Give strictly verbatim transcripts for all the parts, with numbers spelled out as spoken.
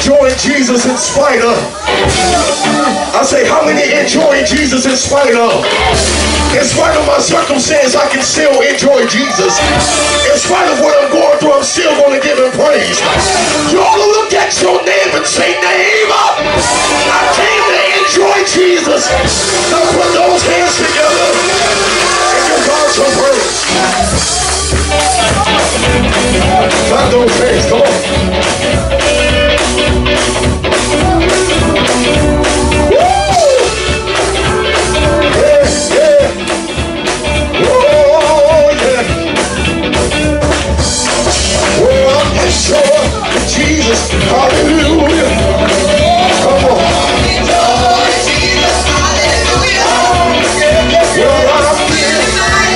enjoying Jesus in spite of? I say, how many enjoying Jesus in spite of? In spite of my circumstance, I can still enjoy Jesus. In spite of what I'm going through, I'm still going to give him praise. You ought to look at your neighbor and say, neighbor, I came to enjoy Jesus. Now put those hands together and give God some praise. Clap those hands, come on. Jesus, hallelujah. Come on. Enjoy Jesus, hallelujah. Well, I'm feeling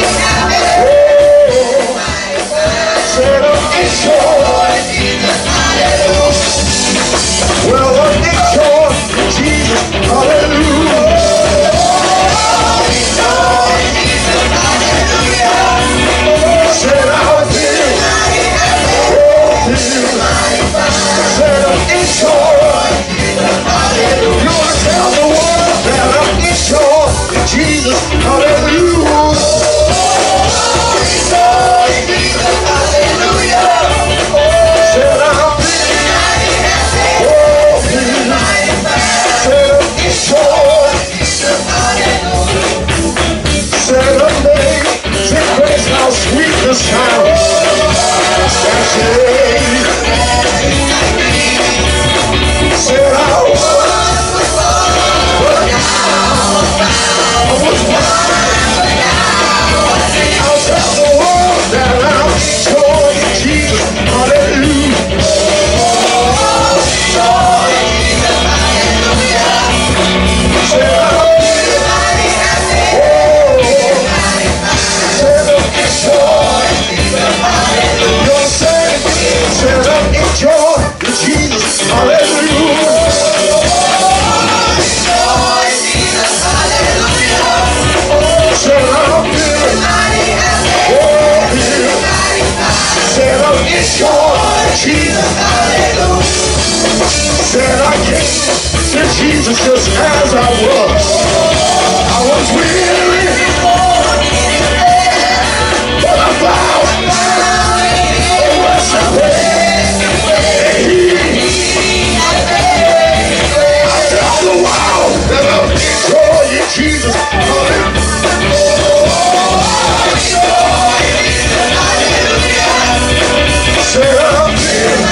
oh, said I'm enjoy Jesus, hallelujah. Well, I'm enjoy Jesus, hallelujah. Enjoy Jesus, hallelujah. Said I'm feeling oh, said I'm enjoy. You want to tell the world that I'm enjoy Jesus, hallelujah. Enjoy Jesus, hallelujah. Said I'm oh, said I'm enjoy Jesus, hallelujah. Said amazing grace, how sweet the sound. That's it. Said I was, but now I was blind. I'll tell the world that I'm enjoying Jesus, hallelujah. Enjoy Jesus, hallelujah. Said I'm said I'm enjoying Jesus, hallelujah. You're saying, said I'm enjoying Jesus, hallelujah. Enjoy Jesus, hallelujah. Said I'm feeling oh, said I'm enjoy Jesus, hallelujah. Said I came to Jesus just as I was. I was weary, but I found a resting place. And he, I tell the world that I'm enjoying Jesus, hallelujah. Said I'm feeling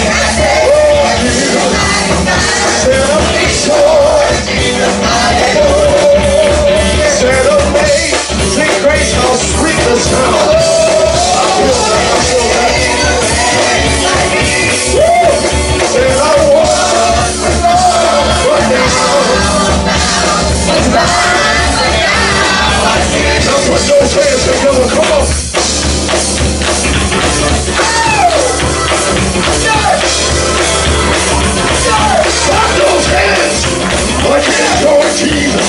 oh, said I'm enjoying Jesus, hallelujah. Said amazing grace, how sweet the sound. I feel that, I feel that. Said I was, but now now put those hands together, come on. Clap those hands like you enjoy Jesus.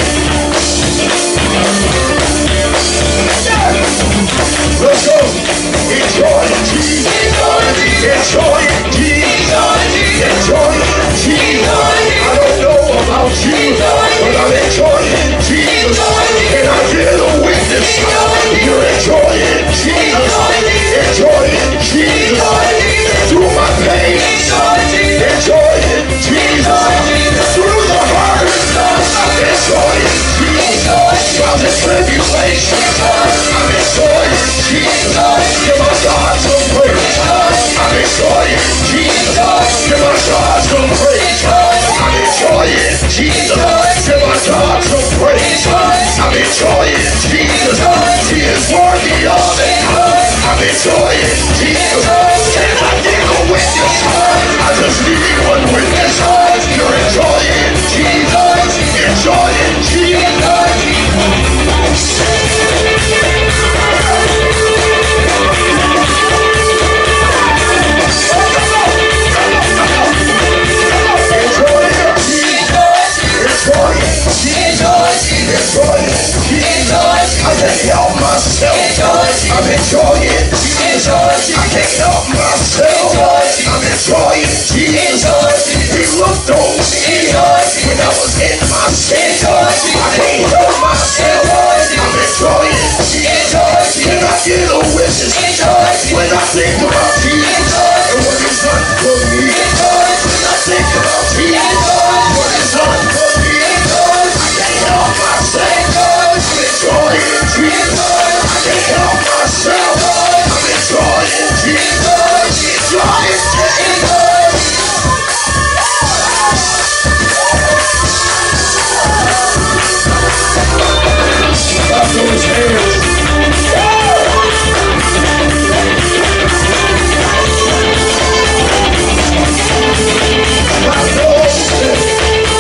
Let's go. Enjoy Jesus. Enjoy Jesus. Enjoy Jesus. I don't know about you, but I'm enjoying Jesus. And I get a witness. You're enjoying Jesus. Enjoying Jesus. Through my pain. Enjoying Jesus. Through the heart. I'm enjoying Jesus. Trials and tribulations. I'm enjoying Jesus. Give my God some praise. I'm enjoying Jesus. Give my God some praise. I'm enjoying Jesus. Give my God some praise. I'm enjoying Jesus. He is worthy of it. I'm enjoying Jesus. Can I get a witness? I just need one witness. You're enjoying Jesus. Enjoying Jesus. I can't help myself. I'm enjoying Jesus. I can't help was in my sin. I can't help myself. I'm enjoying Jesus. Can I get a witness when I think about Jesus and what He's done for me? When I think about Jesus, what He's done for me, I can't help myself. I'm enjoying Jesus. I can't help myself. I'm enjoying Jesus. Enjoying Jesus. Clap those hands. Clap those hands.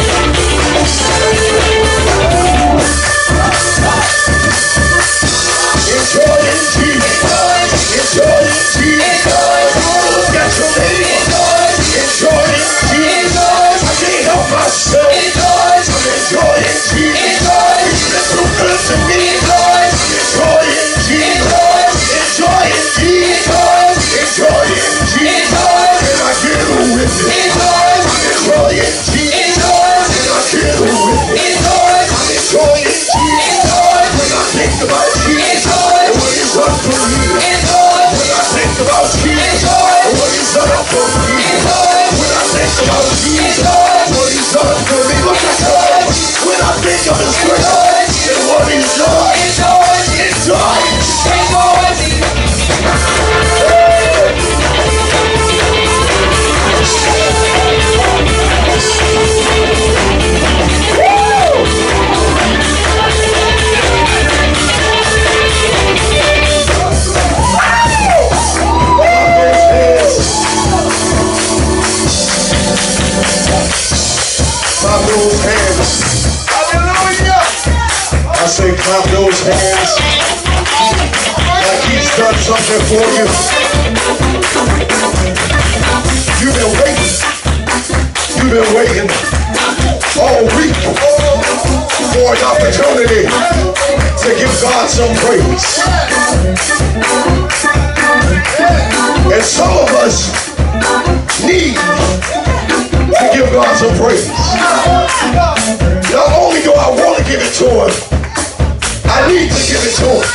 Enjoying Jesus. Enjoying Jesus. Look at your neighbor. Enjoying Jesus. I can't help myself. I'm enjoying Jesus. He's been so good to me. I'm enjoying Jesus. Enjoying Jesus. Enjoying Jesus. Can I get a witness? I'm enjoying Jesus. Can I get a witness? I'm enjoying Jesus. When I think about Jesus and what He's done for me. When I think about Jesus and what He's done for me. When I think about Jesus, what He's done for me. Look at God. When I think of His grace and what He's done, it's done. Clap those hands. Hallelujah. I say clap those hands like He's done something for you. You've been waiting. You've been waiting all week for an opportunity to give God some praise. And some of us need to give God some praise. Not only do I want to give it to Him, I need to give it to Him.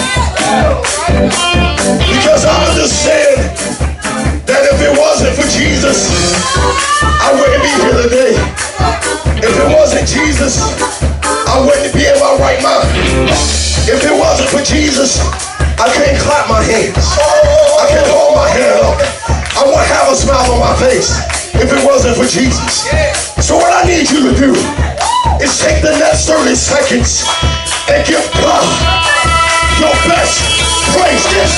Because I understand that if it wasn't for Jesus, I wouldn't be here today. If it wasn't Jesus, I wouldn't be in my right mind. If it wasn't for Jesus, I can't clap my hands. I can't hold my hand up. I wouldn't have a smile on my face if it wasn't for Jesus. So what I need you to do is take the next thirty seconds and give God your best praise. This.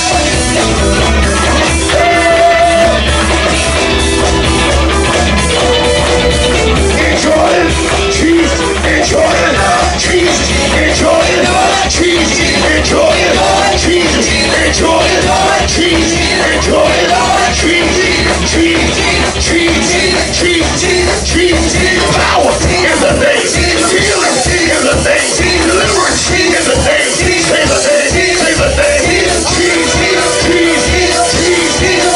Enjoy it, Jesus. Enjoy it, Jesus. Enjoy it, Jesus. Enjoy it, Jesus. Enjoy it, Jesus. Enjoy it, Jesus. Jesus, Jesus, Jesus, Jesus. Power in the name. Healing in the name. Deliverance in the name. Say the name. Say the name. Jesus, Jesus, Jesus.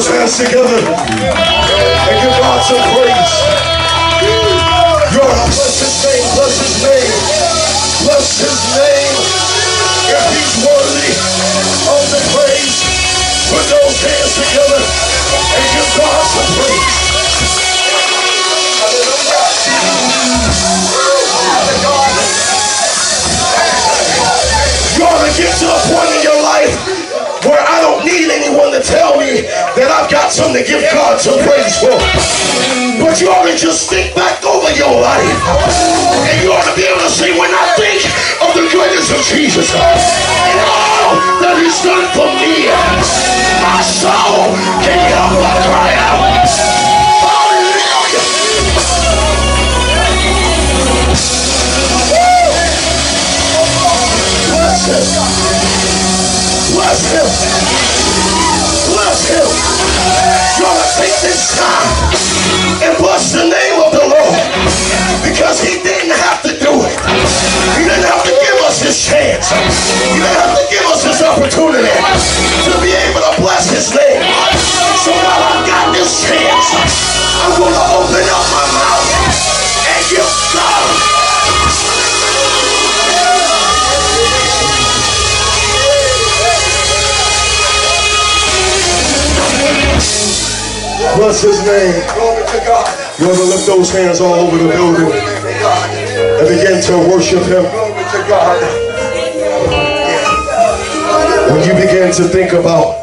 those hands together and give God some praise. You ought to bless his name, bless his name, bless his name. If he's worthy of the praise, put those hands together and give God some praise. You ought to get to a point in your life where I don't need anyone to tell me that I've got something to give God some praise for. But you ought to just think back over your life. And you ought to be able to say, when I think of the goodness of Jesus and all that he's done for me, my soul can't help but cry out. Hallelujah. Bless him. Bless him. Bless him. You ought to take this time and bless the name of the Lord, because he didn't have to do it. He didn't have to give us this chance. He didn't have to give us this opportunity to be able to bless his name. So while I've got this chance, I'm going to open up my mouth and give God. Bless his name. Glory to God. You want to lift those hands all over the building and begin to worship him. Glory to God. When you begin to think about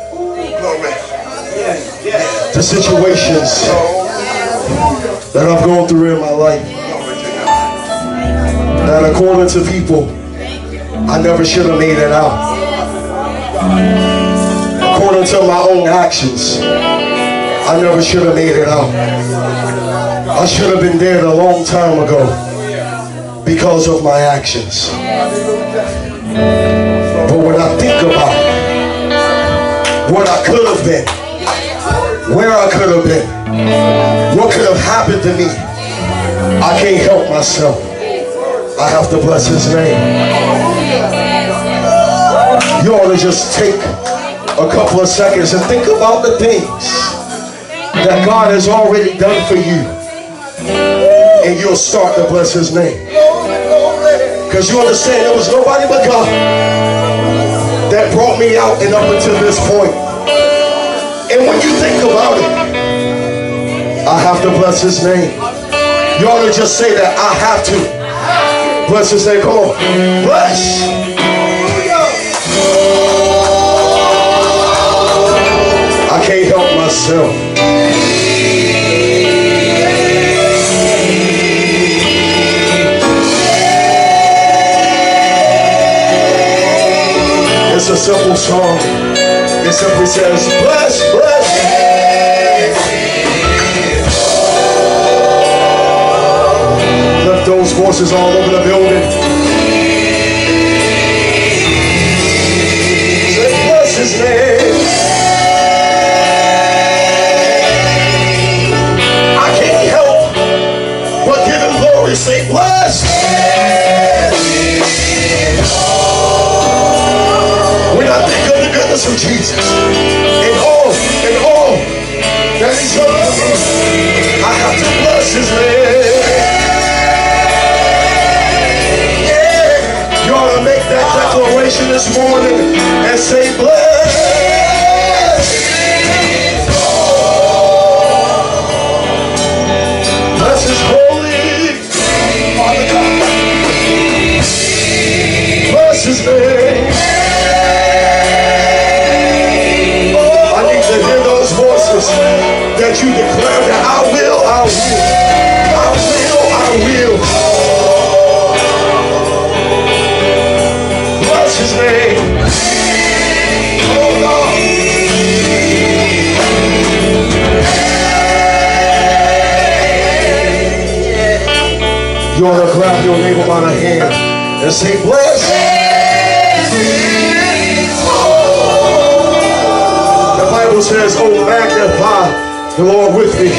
the situations that I've gone through in my life, that according to people, I never should have made it out. According to my own actions, I never should have made it out. I should have been dead a long time ago because of my actions. But when I think about what I could have been, where I could have been, what could have happened to me, I can't help myself. I have to bless his name. You ought to just take a couple of seconds and think about the things that God has already done for you, and you'll start to bless his name. Because you understand, there was nobody but God that brought me out and up until this point. And when you think about it, I have to bless his name. You ought to just say that. I have to bless his name. Come on, bless. I can't help myself. It's a simple song. It simply says, bless, bless. Lift those voices all over the building. Say, bless his name. I can't help but give him glory. Say, bless. When I think of the goodness of Jesus and all, and all that he's done for me, I have to bless his name. Yeah. You ought to make that declaration this morning and say, bless. Bless his holy Father God. Bless his name. That you declare that I will, I will, I will, I will. Bless his name. Oh God. You ought to grab your neighbor by the hand and say, bless. The Bible says, oh, magnify the Lord with me,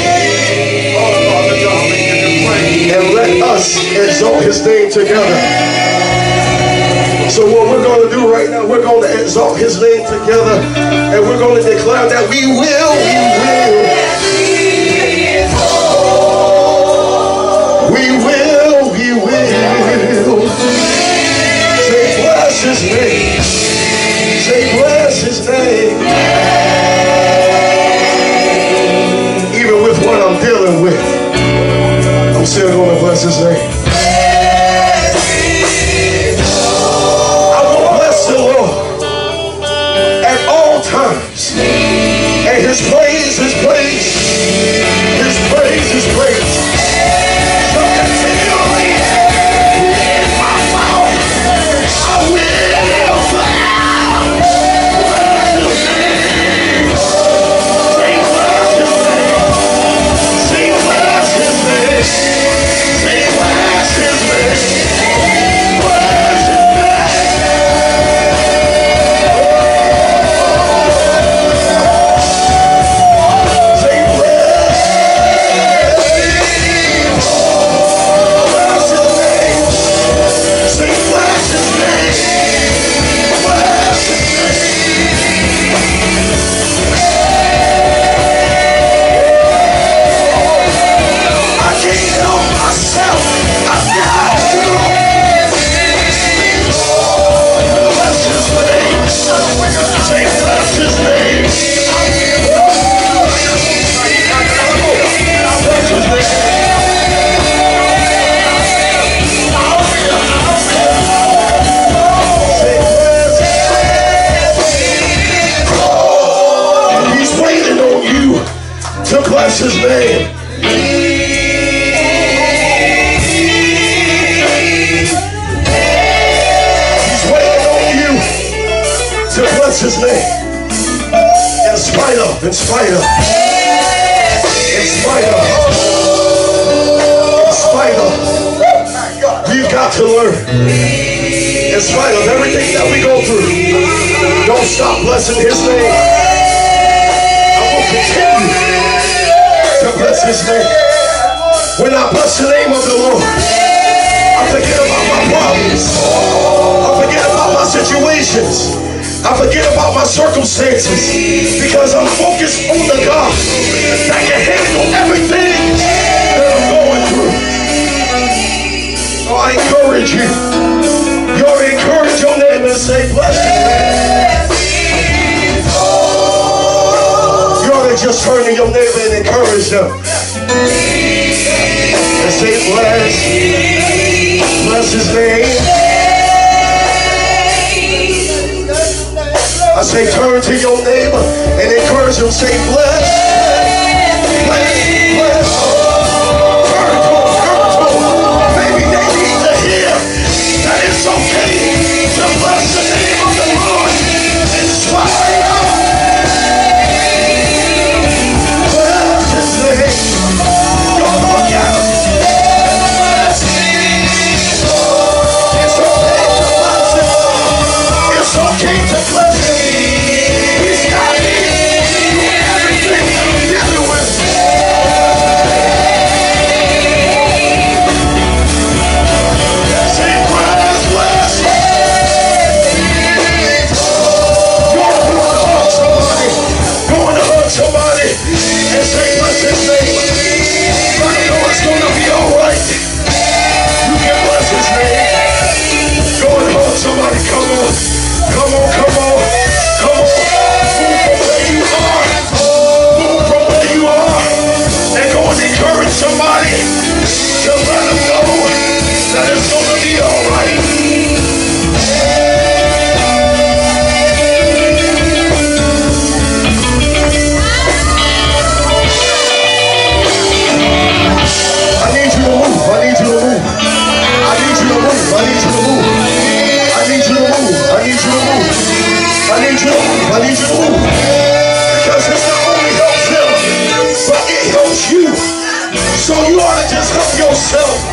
and let us exalt his name together. So what we're going to do right now, we're going to exalt his name together, and we're going to declare that we will, we will, we will, we will. Say bless his name. Say bless his name. Even with what I'm dealing with, I'm still going to bless his name. And his praise, his praise, his praise, his praise shall continually in my mouth. I will sing bless his name, sing bless his name, sing bless his name, bless his bless his name. He's waiting on you to bless his name. In spite of, in spite of, in spite of, in spite of, we've got to learn. In spite of everything that we go through, don't stop blessing his name. I will continue to bless his name. When I bless the name of the Lord, I forget about my problems. I forget about my situations. I forget about my circumstances, because I'm focused on the God that can handle everything that I'm going through. So I encourage you. You ought to encourage your neighbor and say, bless his name. Just turn to your neighbor and encourage them. And say, bless, bless his name. I say, turn to your neighbor and encourage them. Say, bless, bless, bless. Turn to them, turn to them. Maybe they need to hear that it's okay to bless the name of the Lord in spite of. So you ought to just help yourself